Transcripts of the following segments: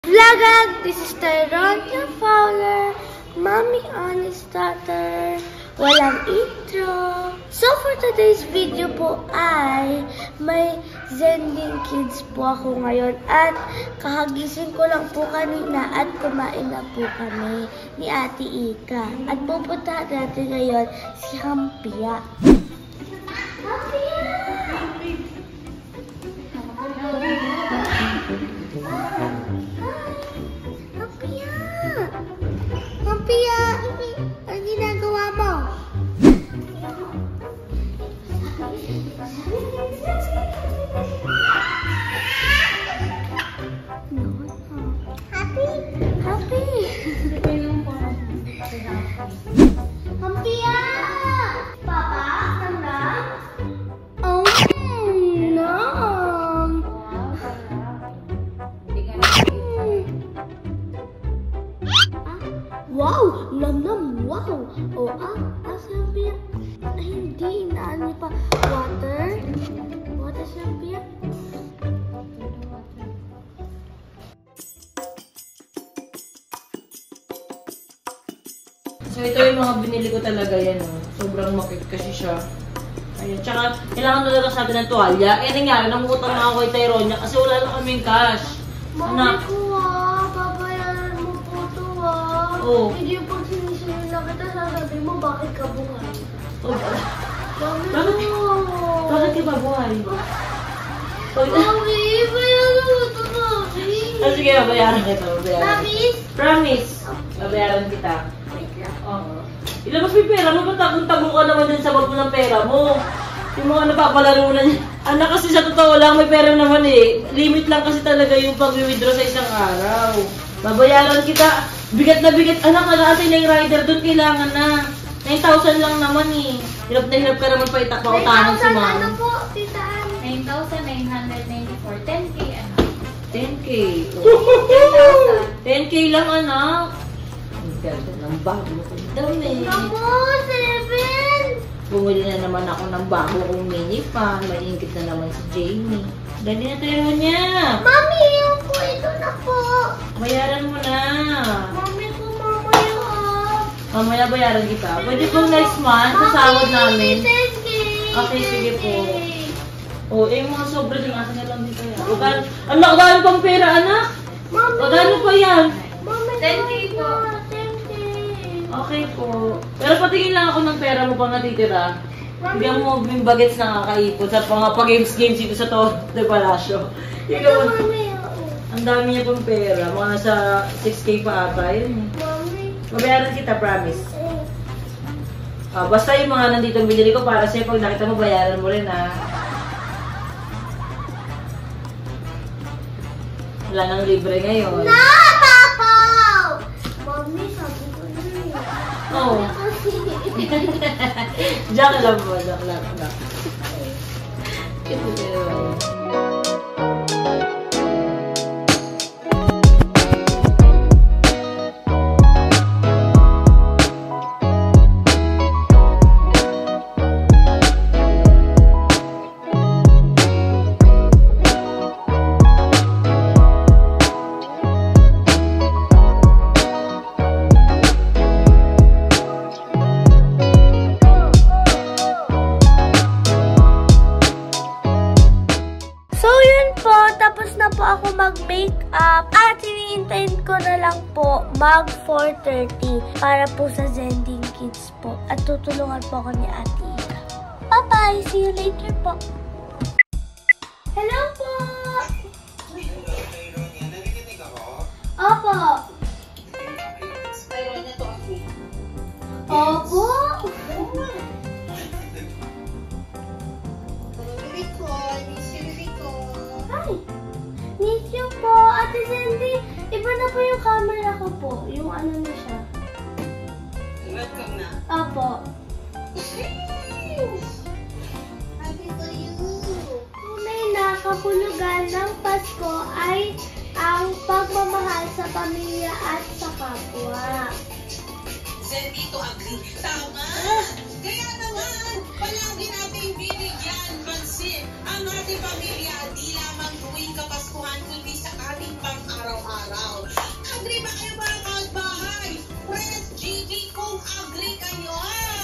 Vlogag! This is Tyronia Fowler, Mommy Honest Daughter. Walang intro. So for today's video po ay may Zending Kids po ako ngayon at kakagising ko lang po kanina at kumain na po kami ni Ate Ika. At pupuntahan natin ngayon si Hampia. Hampia! Ang ginagawa mo? Happy? Happy? Hampia! Papa, tanda? Oh, no! Wow! Nam-nam! Wow! O, sabi ay, hindi. Inaan niya pa. Water? Water, sabi So, ito yung mga binili ko talaga yan. Sobrang makit kasi siya. Ayan. Tsaka, kailangan talaga sa atin ng tuwalya. Eh, nangyari, nangutang na ako kay Tyronia kasi wala na kaming cash. Mami ko babayaran mo po ito Oo. Hindi po sinisinin na kita, sasabi mo, bakit ka buhay? Oh, Mami ko! bakit ka ba buhay? Mami, bayaran mo ito, Mami! Oh, sige, babayaran kita. Promise? Promise! Babayaran kita. Wait lang. Oo. Ilabas mo yung pera mo, ba't tagong-tago ka naman din sa bag mo ng pera mo? Yung mga napapalaro na niya. Anak, kasi sa totoo lang, may pera naman eh. Limit lang kasi talaga yung pag-withdraw sa isang araw. Babayaran kita. Bigat na bigat. Anak, naantay na yung rider doon, kailangan na. 9,000 lang naman eh. Hirap na hirap ka naman pa itakpa-utahan si mama. Ano po, Tita Ann? 9,994. 10K, ano? 10K. 10,000. 10K lang, anak. Ang ganda ng bago ko. Dami. Naku, 7! Bumili na naman ako ng bago kong mini fan. Maingit na naman si Jamie. Dali na tayo niya. Mami, yung po, ito na po. Bayaran mo na. Mami ko, mamaya. Mamaya bayaran kita. Pwede pong next month, sasahod namin. 10K! Okay, sige po. O, yung mga sobra din, akin na lang dito yan. Anak, dahil pang pera, anak. Mami, O, dahil pa yan. Mami, 10K po. 10K. Okay po. Pero patingin lang ako ng pera mo pang natitira. Bigyan mo yung bagets na kakaipon sa mga pag-games dito sa de Palacio. Ito, Mami. Ang dami niya pang pera. Mga nasa 6K pa ata yun. Mami. Babayaran kita, promise. Basta yung mga nandito binili ko para sa'yo, pag nakita mo, bayaran mo rin ha. Wala nang libre ngayon. No! Mami, sabi ko na eh. Oo. Diyan lang po, diyan lang. Ito yun. Tapos na po ako mag-makeup at hinihintayin ko na lang po mag 4:30 para po sa Zending Kids po. At tutulungan po ako ni Ate Ika. Bye-bye! See you later po! Hello po! Opo! Opo! Hi! Miss you po, Ate Sandy. Iba na po yung camera ko po. Yung ano na siya. Welcome na. Opo. Happy to you. Tunay na kapulugan ng Pasko ay ang pagmamahal sa pamilya at sa kapwa. Sandy, to agree. Tama. Kaya naman, palagi natin binigyan pansin ang ating pamilya, di lamang tuwing Kapaskuhan, kundi sa ating pang-araw. araw-araw. Agree ba kayo mga kabahay? Press GG kung agree kayo.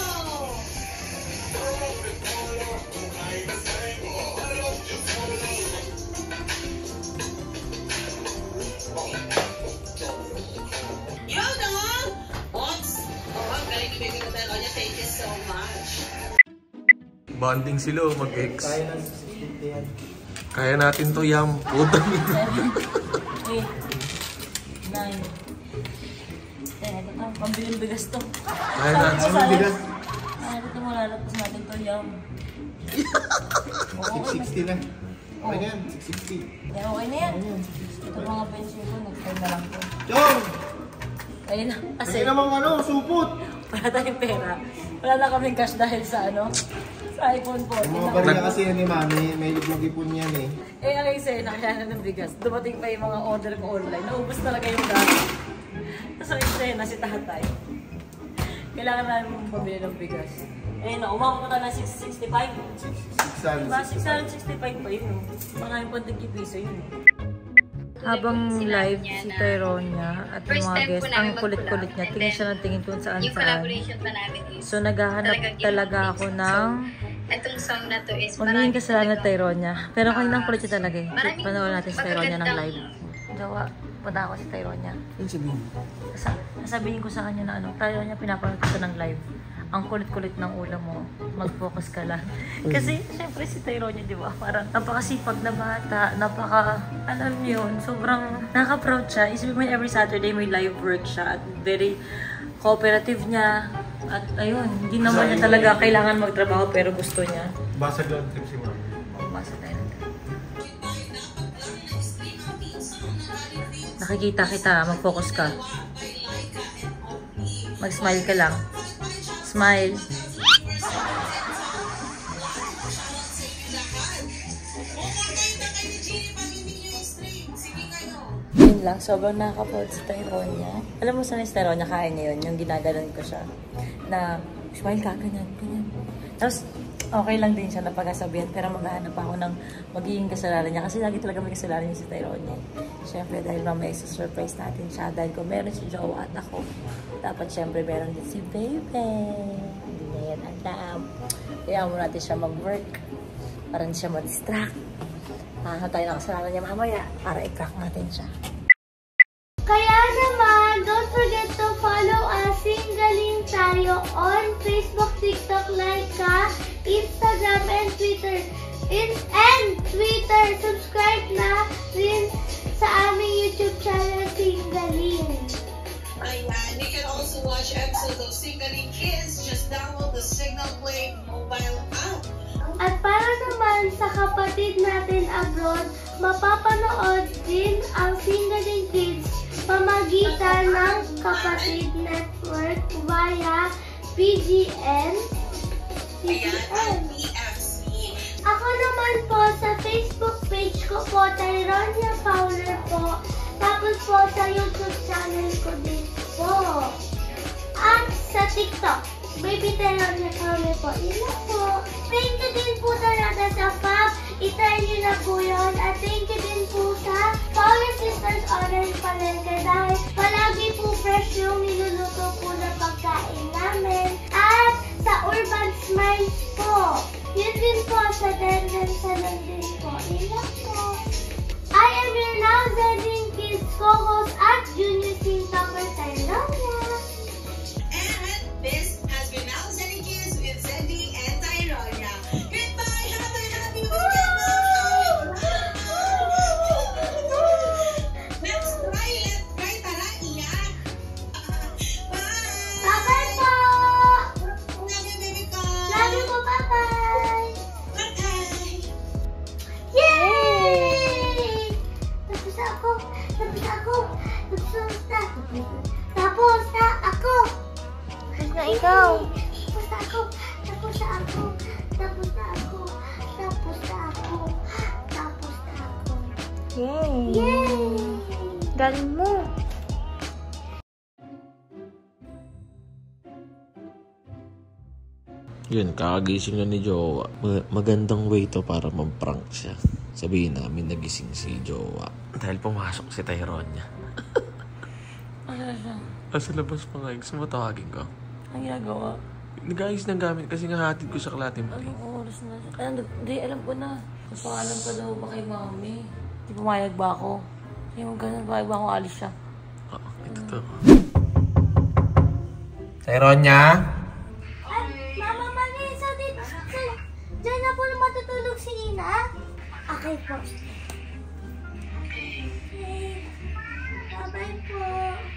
Yun naman! What's? Oh, galing ibigay ko tayo niya. Thank you so much. Bonding sila, mag-ex. Kaya natin to, Yam. Puta nito. 8, 9, 10. Pambiling bigas to. Kaya natin to, bigas. Ito mo, lalapos natin to, Yam. 660 na. Okay na yan, 660. Yan, okay na yan. Ito mga pension ko, next time na lang to. Chong! Ayun na, kasi Kasi namang supot! wala tayong pera. Wala na kaming cash dahil sa sa iPhone 14. Yung mga barya kasi yan ni Mami, may mag-ipon yan eh. Eh, ang isa nakakaya ng bigas. Dumating pa yung mga order ko online. Naubos talaga yung dati. Tapos ang isa na si tatay. Kailangan namin mong pabili ng bigas. Eh, umabot pa tayo ng 665. Diba? 665 pa yun. Maraming pang piso yun. Habang live si Tyronia at yung mga guests, ang kulit-kulit niya. Tingin siya ng tingin kung saan-saan. So, naghahanap talaga ako ng itong song na to is magiging kasalanan ng Tyronia. Pero kanina ang kulit siya talaga eh. Panoorin natin si Tyronia ng live. Jawa, punta ako si Tyronia. Ano sabihin? Sasabihin ko sa kanya na Tyronia, pinapanood ko ng live. Ang kulit-kulit ng ulam mo, mag-focus ka lang. Kasi, syempre si Tyronia, di ba? Parang napakasipag na bata, alam niyo yun, sobrang nakaka-proud siya. Isipin mo every Saturday may live work siya at very cooperative niya. At ayun, hindi naman niya talaga kailangan magtrabaho pero gusto niya. Basag lang trip si Mami. Basa tayo. Nakikita kita, mag-focus ka. Mag-smile ka lang. Smile. Yun lang, sobrang nakaka-proud si Tyronia. Alam mo saan yung Tyronia kain niya yun? Yung ginagalan ko siya. Na, smile ka, ganyan, ganyan. Tapos, okay lang din siya na pagkasabihan. Pero maghahanap ako ng magiging kasalanan niya. Kasi lagi talaga may kasalanan niya si Tyronia. Siyempre, dahil mamaya surprise natin siya. Dahil kung meron si Jowa at ako, dapat siyempre meron din si Baby. Hindi na yan alam. Kaya mo natin siya mag-work. Para hindi siya ma-distract. Hanap tayo ng kasalanan niya mamaya para i-crack natin siya. Kaya naman, don't forget to follow us, Singaling tayo on Facebook, TikTok, like ka, Instagram, and Twitter. Subscribe na rin sa aming YouTube channel, Singaling. Ayan, you can also watch episodes of Singaling Kids. Just download the Signal Play mobile app. At para naman sa kapatid natin abroad, mapapanood din ang Singaling Kids pamagitan ng Kapatid Network via PGN. Ayan, PFC. Ako naman po sa Facebook page ko po, Tyronia Fowler po. Tapos po sa YouTube channel ko din po. At sa TikTok, Baby Tyronia Fowler po. Ina po. Thank you din po talaga sa Fab. I-try nyo na po yun. At thank you din po sa Fowler Sisters Online Palengke dahil palagi po fresh yung niluluto po na pagkain namin. At sa Urban Smiles po. Yun din po sa Denden Salon din po. Ina po. I am your now Zeding Kids co-host at Junior Sing Topper Tyronia. And this has been Now Zeddy Kids with Zeddy and Tyronia. Goodbye! Happy weekend! Let's try tara, iyak! Bye! Bye-bye po! Love you, baby ko! Love you po, bye-bye! Bye-bye! Yay! Tapos na ako! Tapos na ako! Tapos na ako! Tapos na ikaw! Tapos na ako! Tapos na ako! Tapos na ako! Tapos na ako! Tapos na ako! Yay! Yay! Galing mo! Yun, kakagising na ni Jowa. Magandang way to para mag-prank siya. Sabihin namin nagising si Jowa. Dahil pumasok si Tyronia. Ano siya? Sa labas pa nga. Gusto mo tawagin ko? Ang ginagawa? Nag-ayos ng gamit kasi nga hatid ko sa Kalate Marie. Anong oras na siya? Hindi, alam ko na. Napaalam ka daw ba kay mami? Di pumayag ba ako? Hindi mo ganun, pumayag ba ako alis siya? Oo, ito to. Tyronia? Mama Marisa, dyan na po na matutulog si Ina? Okay po. Okay. Bye-bye po.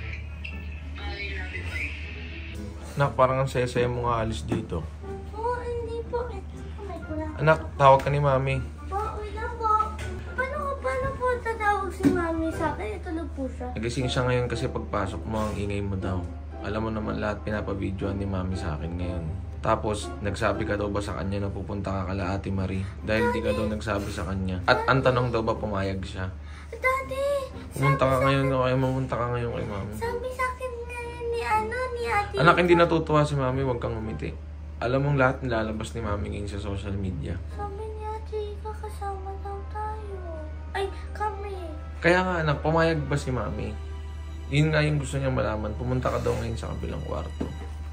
Anak, parang ang saya-saya mo nga alis dito. Oo, hindi po. May kulang. Anak, tawag ka ni Mami. Po, wait lang po. Paano po tatawag si Mami sa akin? Itulog po siya. Nagising siya ngayon kasi pagpasok mo, ang ingay mo daw. Alam mo naman lahat pinapabidyoan ni Mami sa akin ngayon. Tapos, nagsabi ka daw ba sa kanya na pupunta ka kala Ate Marie? Dahil di ka daw nagsabi sa kanya. At ang tanong daw ba pumayag siya? Daddy! Pumunta ka ngayon o kaya mamunta ka ngayon kay Mami? Sabi sa akin ngayon ni Ate. Anak, hindi natutuwa si Mami, huwag kang umiti. Alam mong lahat nilalabas ni Mami ngayon sa social media. Sabi ni Ate, kakasama daw tayo. Ay, kami. Kaya nga anak, pumayag ba si Mami? Yun nga yung gusto niyang malaman. Pumunta ka daw ngayon sa kabilang kwarto.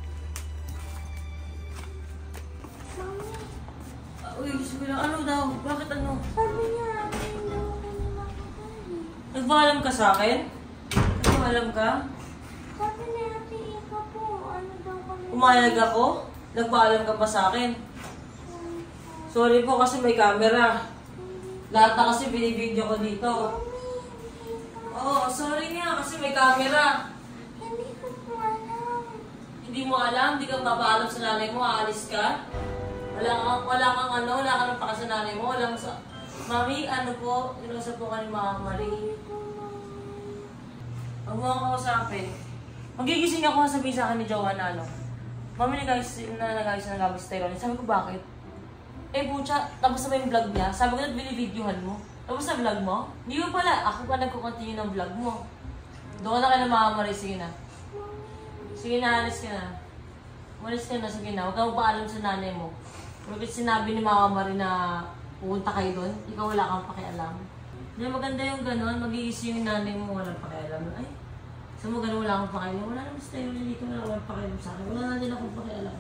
Mami, Uy, sabi lang, ano daw? Bakit ano? sabi niya, hindi daw ako ni Mami Daddy. Nagpaalam ka sa akin? Nagpaalam ka? Sabi ni Ate Ika po, ano daw kami. Umayag ako? Nagpaalam ka pa sa akin? Sorry po kasi may camera. Lahat na kasi binibidyo ko dito. Oo, sorry nga kasi may camera. Hindi ko po alam. Hindi mo alam? Hindi ka papaalam sa nanay mo? Aalis ka? Wala kang nang paka sa nanay mo? Wala kang sa... Mami, ano po? Inusap po ka ni Mama Marie. Huwag mo akong kausapin. Magigising ako sabihin sa akin ni Joanna, ano? Mami, nag-ayos na gamit sa Tyronia. Sabi ko, bakit? Eh, pucha, tapos na ba yung vlog niya? Sabi ko na, binibidyohan mo. Tapos na vlog mo? Hindi ko pala. Ako pa nagkukontinue ng vlog mo. Doon ka na kay Mama Marie. Sige na. Sige na, alis ka na. Umalis ka na, sige na. Huwag ka magpaalam sa nanay mo. Bakit sinabi ni Mama Marie na pupunta kayo doon, ikaw wala kang pakialam. Hindi, maganda yung gano'n. Mag-iisip yung nanay mo, walang pakialam. Ay, sa mo gano'n wala akong pakialam. Wala naman sa tayo dito, wala akong pakialam sa akin. Wala na din akong pakialam.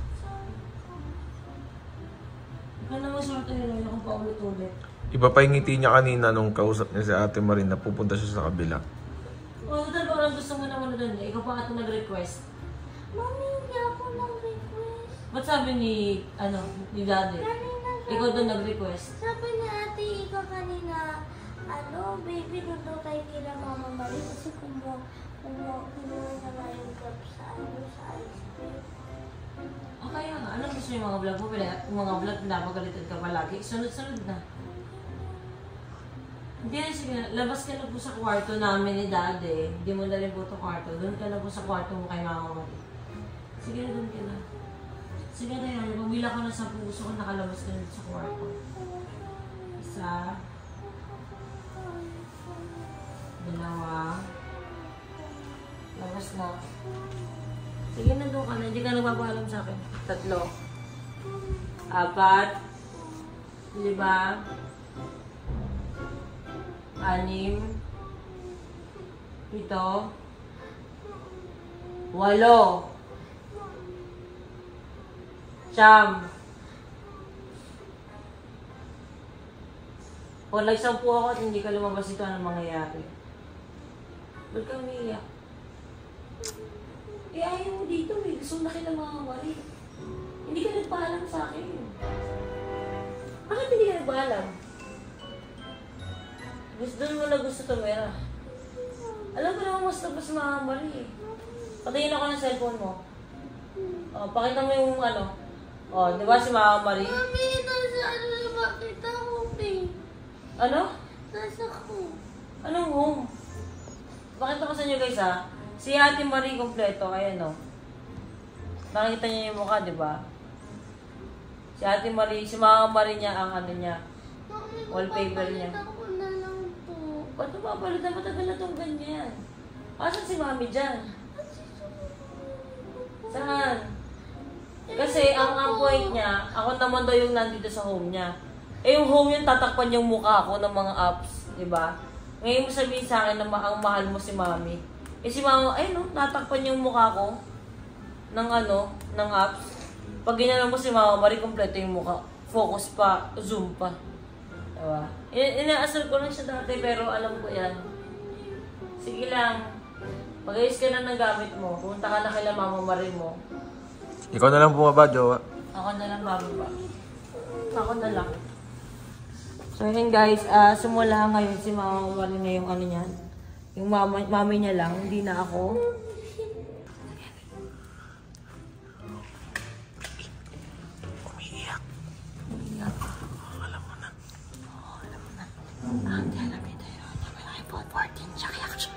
Ikaw na maswerte nila akong paulit-ulit. Iba pa yung ngiti niya kanina nung kausap niya si Ate Marie na pupunta siya sa kabila. Oo, total ba lang gusto mo naman doon eh. Ikaw pa nga ito nag-request. Mami, hindi ako nag-request. Ba't sabi ni Daddy? Kanina Ikaw doon nag-request. sabi ni Ate Ika kanina, baby, doon daw tayo kila Mama Marie kasi kumuha na nga yung job sa ice cream. O kaya nga, anong gusto yung mga vlog mo? Yung mga vlog napagalitan ka palagi. Sunod-sunod na. Hindi na, sige na. Labas ka na po sa kwarto namin ni Daddy. Hindi mo na rin po ito kwarto. Doon ka na po sa kwarto mo kay Mama Marie. Sige na, doon ka na. Sige na yan. Pumila ko na sa puso ko, nakalabas ka na sa kwarto. Isa. Dalawa. Labas na. Sige na, doon ka na. Hindi ka nagpapaalam sa akin. 3. 4. 5. 6. 7. 8. Siyam. Pag nagsampu ako at hindi ka lumabas ito, anong mangyayari? Ba't ka umiiyak? Eh, ayaw mo dito eh. Gusto mo na kita Mama Marie. Hindi ka nagpaalam sa akin. Bakit hindi ka nagpaalam? Doon mo na gusto tumira. Alam ko naman mas labas Mama Marie eh. Patingin ako ng cellphone mo. Oh, pakita mo yung ano. Oh, di ba si Mama Marie? Mami, nasa bakit ako eh? Ano? Nasa ko. Anong home? Pakita ko sa inyo guys ha. Si Ate Marie kompleto, ayan o. Nakikita niyo yung mukha, di ba? Si Ate Marie, si Mama Marie niya ang ano niya. Mami, Wallpaper niya. papalitan ko na lang po. Ba't mapapalitan? Matagal na itong ganyan. Asan si Mami dyan? Saan? Kasi ang point niya, ako naman daw yung nandito sa home niya. Eh yung home yun, tatakpan yung mukha ko ng mga apps, di ba? Ngayon mo sabihin sa akin na ang mahal mo si Mami. Eh si Mama, ay no, natakpan yung mukha ko ng ng apps. Pag ginano mo si Mama, kompleto yung mukha. Focus pa, zoom pa. Diba? Inaasal ko lang siya dati, pero alam ko yan. Sige lang. Mag-ayos ka na ng gamit mo. Pumunta ka na kay Mama Marie mo. Ikaw na lang bumaba, jowa. Ako na lang bababa. Ako na lang. So yun guys, simula ngayon si Mama Marie na yung niyan. Yung mami niya lang, hindi na ako. Umiiyak. Alam mo na. Hindi alam niya tayo. May iPhone 14 siya kaya siya.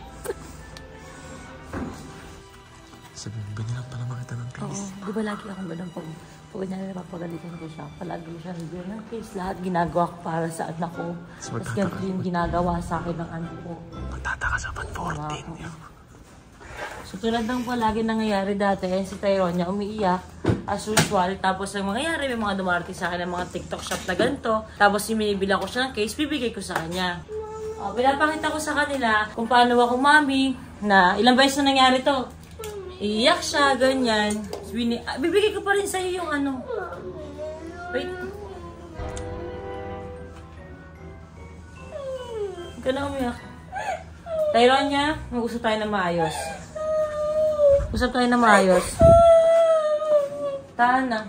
Sabihin, binilang pala makita ng case. Oo, di ba lagi akong ganun pag napapagalitan ko siya. Palagi siya review ng case. Lahat ginagawa ko para sa anak ko. Tapos ganito yung ginagawa sa akin ng anak ko. Magtataka sa 14. So tulad ng palagi nangyayari dati, si Tyrone niya umiiyak as usual. Tapos ang mangyayari, may mga dumarating sa akin ng mga TikTok shop na ganito. Tapos binibila ko siya ng case, bibigay ko sa kanya. Pinapakita ko sa kanila kung paano ako mami na ilang beses na nangyari to. Iiyak siya, ganyan. Bibigay ko pa rin sa'yo yung Wait. Huwag ka na umiyak. Tyrone niya, mag-usap tayo na maayos. Usap tayo na maayos. Tahan na.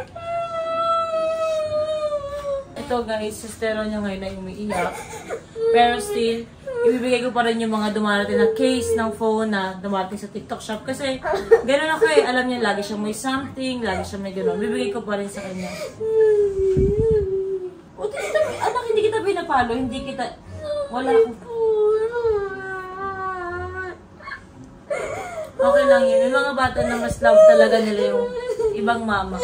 Ito guys, si Tyrone niya ngayon ay umiiyak. Pero still, ibibigay ko pa rin yung mga dumarating na case ng phone na dumarating sa TikTok shop. Kasi, gano'n ako eh. Alam niya, lagi siyang may something, lagi siyang may gano'n. Bibigay ko pa rin sa kanya. Anak, hindi kita pinapalo. Hindi kita... Wala akong... Okay lang yun. Yung mga bata na mas love talaga nila yung ibang mama.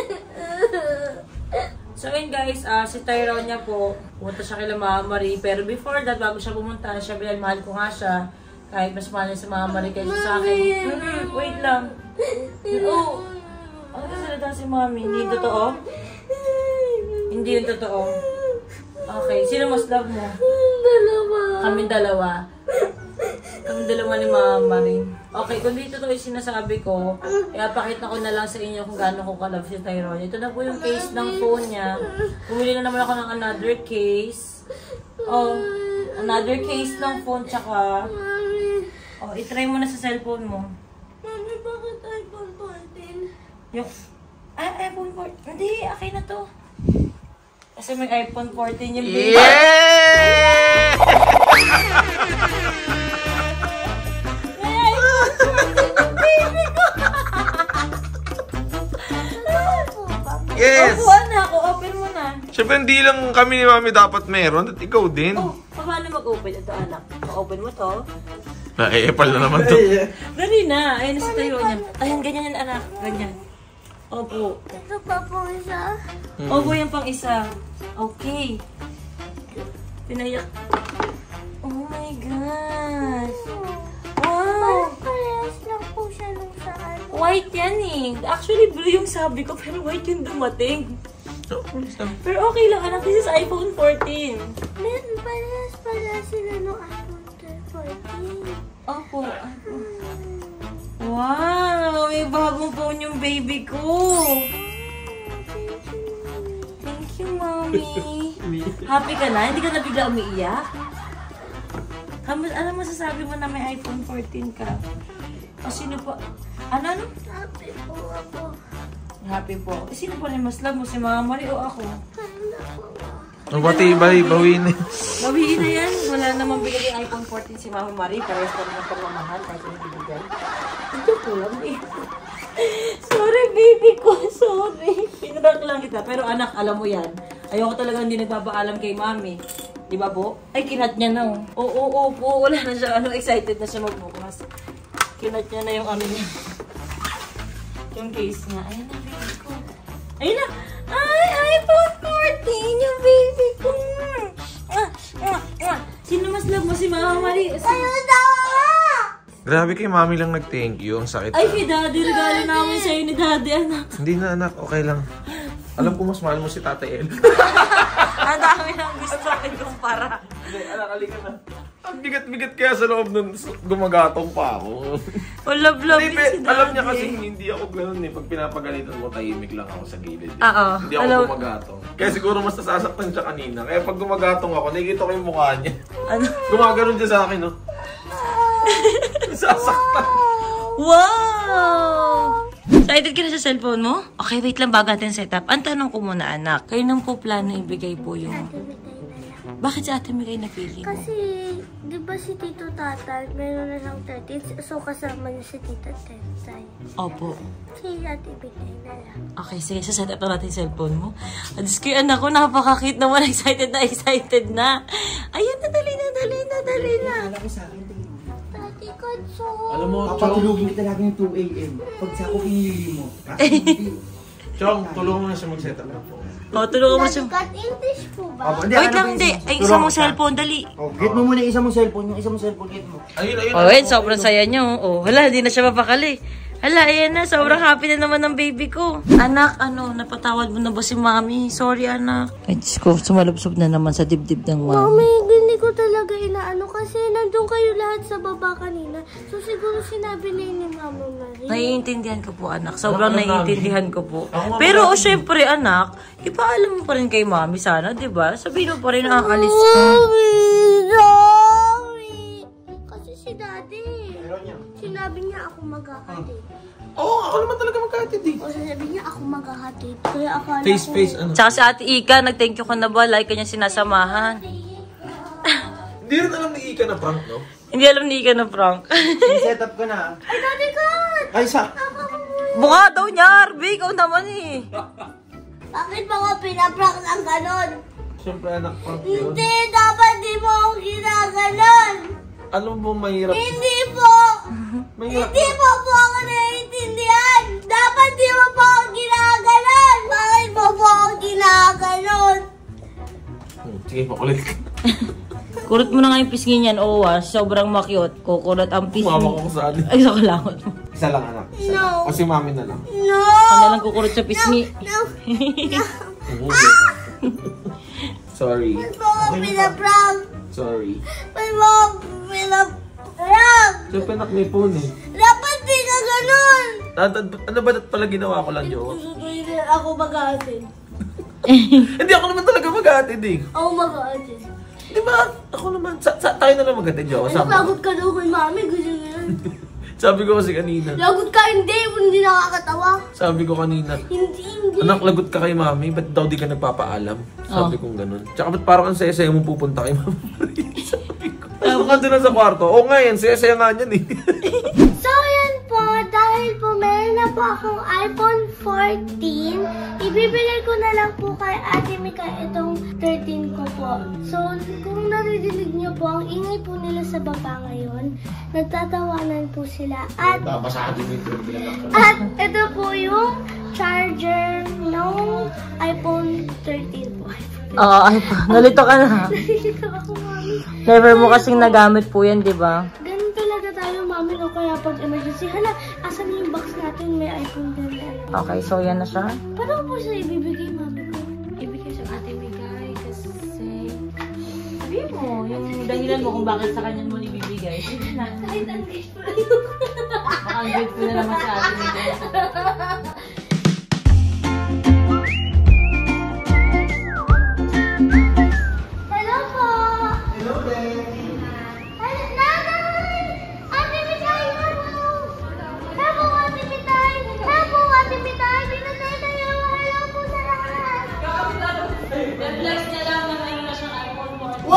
So yun guys, si Tyrone niya po, pumunta siya kay Mama Marie. Pero before that, bago siya pumunta, syempre mahal ko nga siya. Kahit mas mahal niya si Mama Marie kaysa sa akin. Wait lang. Oh, ano ka salita si Mami? Hindi yung totoo? Hindi yung totoo. Okay, sino mas love mo? Dalawa. Kami dalawa. Kami dalawa ni Mama Marie. Okay, kung dito to yung sinasabi ko, ipakita ko na lang sa inyo kung gaano ko ka-love si Tyrone. Ito na po yung case ng phone niya. Bumili na naman ako ng another case. Another case ng phone tsaka... itry mo na sa cellphone mo. Mami, bakit iPhone 14? Yung... iPhone 14. Hindi, okay na to. Kasi may iPhone 14 yung baby. Yeah! Yes! Opuan na ako, open mo na. Siyempre, hindi lang kami ni Mami dapat meron at ikaw din. Paano mag-open ito, anak? Ma-open mo to. Nai-epal na naman to. Dali na. Ayun, sa tayo niya. Ayun, ganyan yan, anak. Ganyan. Opo. Ito pa po isa. Opo, yung pang isa. Okay. Pinayak. Oh my gosh. Wow. Parehas lang po siya nung saan. White yan eh. Actually, blue yung sabi ko, pero white yung dumating. Pero okay lang, anak. This is iPhone 14. Parehas pala sila nung iPhone 14. Opo. Wow! May bagong phone yung baby ko. Thank you, Mommy. Happy ka na? Hindi ka na bigla umiiyak? Ano masasabi mo na may iPhone 14 ka? O sino pa? Ano? Happy po ako. Happy po. Sino pa rin mas love mo? Si Mama Marie o ako? Ang batibay, bawiin eh. Bawiin na yan. Wala namang bigay yung iPhone 14 si Mama Marie. Parehas pa rin ang pagmamahal. Kahit yung bibigay. Ito po lang eh. Sorry, baby ko. Sorry. Pinarag lang kita. Pero anak, alam mo yan. Ayoko talaga hindi nagpapaalam kay Mami. Di ba po? Ay, kinat niya na. Oo po. Wala na siya. Excited na siya magbukas. Kinat niya na yung niya. Yung case niya. Ayan na, baby ko. Ayun na. Ay, iPhone 14. Yung baby ko. Sino mas love mo? Si Mama Marie? Ayun daw! Grabe kay Mami lang nag-thank you. Ang sakit. Ay, kay Daddy. Regalo namin sa'yo ni Daddy, anak. Hindi na anak, okay lang. Alam ko mas mahal mo si Tatay El. Ang dami nang gusto akin kumpara. Hindi, anak, halika na. Ang bigat-bigat kaya sa loob nun, gumagatong pa ako. Love Hindi, alam niya kasi hindi ako gano'n eh. Pag pinapagalitan mo, tahimik lang ako sa gilid. Oo. Hindi ako gumagatong. Kaya siguro mas nasasaktan siya kanina. Kaya pag gumagatong ako, nakikita ko yung mukha niya. Ano? Gumaganon siya sa akin, no? Nasasaktan. Wow! Excited ka na sa cellphone mo? Okay, wait lang bago natin setup. Ang tanong ko muna, anak. Kayo nang po plano ibigay po yung... Ate Mikay na lang. Bakit si Ate Mikay napili mo? Kasi, di ba si Tito Tatay, meron na siyang 13, so kasama niya si Tita Tensay. Opo. Si Ate Mikay na lang. Okay, sige. Sa setup na natin yung cellphone mo. Adis ko anak ko, napaka-cute naman. Excited na. Ayun, dali na. Alam ko sa akin, Tati Katso. Alam mo, Chong, papatulugin kita lagi ng 2 a.m. Pag sa ako pinili mo. Kasi hindi. Chong, tulungan mo na siya mag-setup na po. Tulungan mo siya. Cut English po ba? Wait lang, hindi. Ay, isa mong cellphone, dali. Get mo muna yung isa mong cellphone. Yung isa mong cellphone, get mo. Ayun. Oh, wait, sobrang saya niyo. Oh, hala, hindi na siya mapakali. Hala, ayan na. Sobrang happy na naman ng baby ko. Anak, napatawad mo na ba si Mami? Sorry, anak. Ay, Diyos ko, sumalubsob na naman sa dibdib ng Mami, hindi ko talaga inaano kasi nandun kayo lahat sa baba kanina. So siguro sinabi na ni Mama Marie. Naiintindihan ko po, anak. Sobrang Alam naiintindihan ko po. Ako nga Pero, pala. syempre, anak, ipaalam mo pa rin kay Mami sana, di ba? Sabihin mo pa rin na aalis ko. Mami, sorry. Kasi si Daddy, sinabi niya ako maghahatid. Oo, ako naman talaga magkatid eh. O sabi niya ako maghahatid. Kaya akala Face, ko... ano? Tsaka si Ate Ika, nag-thank you ka na ba? Like ka niya sinasamahan. Hindi rin alam ni Ika na prank, no? Hindi alam ni Ika na prank. Set up ko na. Ay, Daddy Kat! Ay, sa... Buka daw niya, Arby. Ikaw naman eh. Bakit mga pinaprank ng ganon? Siyempre anak, prank yun. Hindi, dapat di mo ako ginaganon. Alam mo, mahirap. Hindi po. Mahirap. Hindi po ako naiintindihan. Dapat di mo po ako ginaganon. Bakit mo po ako ginaganon? Sige, makulit. Kurot mo na nga yung pisngi niyan, sobrang makyot. Kukurot ang pisngi. Mama ko saan. Ay, sa kalangot mo. Isa lang anak. Isa No. lang. O si mami na lang. No. Ano lang kukurot sa pisngi. No. Sorry. Ba't mo ako pinaprank? Sorry. Ba't mo ako pinaprank? Siyempre anak, may phone eh. Dapat di ka ganon. Ano ba pala ginawa ko lang, Jo? Hindi ako mag-aatid. Hindi ako naman talaga mag-aatid eh. Ako mag-aatid. Di ba? Ako naman. Tayo na lang mag-aatid, Jo. Ano, lagot ka daw kay Mami? Gusto niya yan. Sabi ko kasi kanina. Lagot ka, hindi nakakatawa. Sabi ko kanina. Hindi. Anak, lagot ka kay mami. Ba't daw di ka nagpapaalam? Sabi kong ganun. Tsaka ba't parang ang saya-saya mong pupunta kay mami? Sabi ko. Ano ka doon sa kwarto? Oo nga yan, saya-saya nga yan eh. So, yan po. Dahil po meron na po akong iPhone 14, ibibigay ko na lang po kay Ate Mika itong 13 ko po. So, kung naririnig niyo po, ang ingay po nila sa baba ngayon, nagtatawanan po sila. At ito po yung charger ng iPhone 13 po. Oo, nalito ka na. Nalito ako, Mami. Never mo kasing nagamit po yan, di ba? Ganun talaga tayo, Mami. No? Kaya pag emergency, hala, asan na yung box natin? May iPhone din. Okay, so yan na siya. Paano po siya ibibigay, Mami ko? Ibigay sa Ate Migay kasi... Sabi mo, yung dahilan mo kung bakit sa kanya mo ibibigay. Sige na. Kahit ang grateful. Baka ang grateful na naman sa atin. Hello po! Hello, Nanay! Ate Migay, hello! Hello, Ate Migay! Hello, Ate Migay! Pinatay tayo! Hello po sa lahat! Flex niya lang na ngayon na siyang iPhone 14.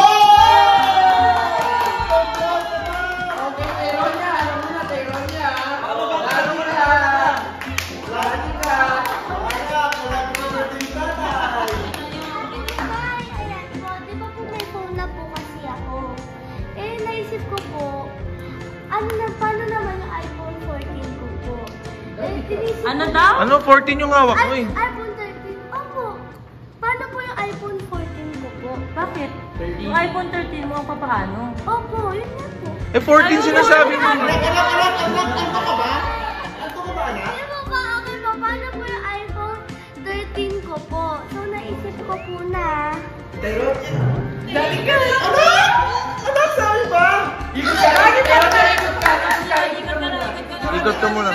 Ayan po, di ba po may phone na po kasi ako? Eh, naisip ko po, paano naman yung iPhone 14 ko po? Eh, tinisip Ano ko- daw? Ano? 14 yung hawak mo eh. iPhone 13? Opo. Paano po yung iPhone 14 ko po? Bakit? Yung iPhone 13 mo ang papaano? Opo, yun nga po. Eh, 14 sinasabi mo. Di ba ba, okay po, paano po yung iPhone 13 ko po? So, naisip ko po na... Dali ka! Anak! Anak, sabi ba? Pindot ka muna.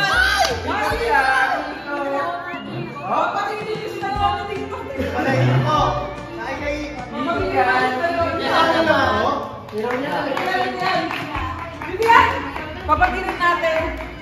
Papaginin natin.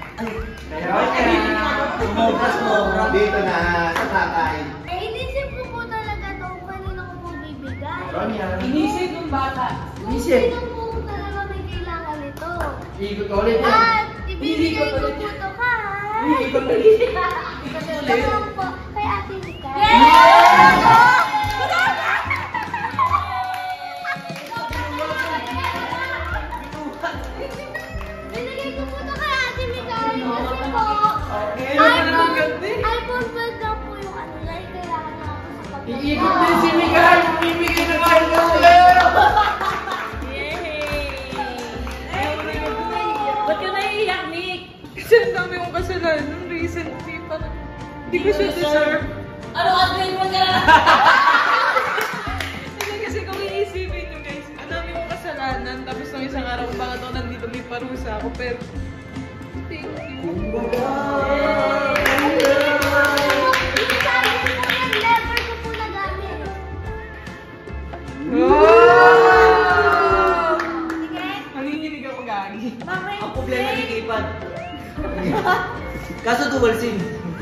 Dito na, sa tatay. Inisip ko po talaga ito kung kanino ko po bibigay. Inisip ng bata. Sino po talaga may kailangan nito? Ikot ka ulit. At ibibigay ko po ito kay... Ito po, kay Ate Mika. Binigay ko po ito kay Ate Mika. Kasi po, iPhone 12 lang po yung ano na kailangan na ako sa pagkakas. Iikot din si Miguel. Bibigyan na kayo ng ulit. Ba't ka naiiyak, Nick? Kasi ang dami kong kasalanan recently. Parang hindi ko siya deserve. Ano upgrade mo ka? Kasi kung iisipin nyo guys, ang dami kong kasalanan. Tapos nung isang araw, bakit ako nandito may parusa ako. Pero, thank you. Sabi ko po yan, never ko po nagamit. Wow! Sige? Nanginginig ako gagi. Mamay Ang problema ni Kipad. Kaso dual SIM.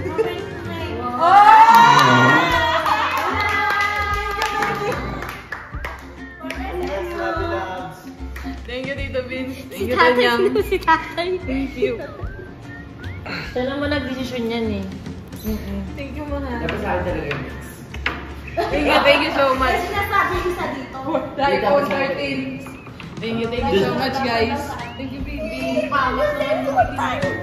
Thank you, Tito Vince. Thank Si you, tatay, Tanyang. sino si tatay? Thank you. Siya naman nag-desisyon yan eh. Thank you, mahal. Dapat sa akin talaga yun. Thank you so much. Sinasabi isa dito. The iPhone 13. Thank you so much, guys. Thank you, baby. Yung cellphone tayo.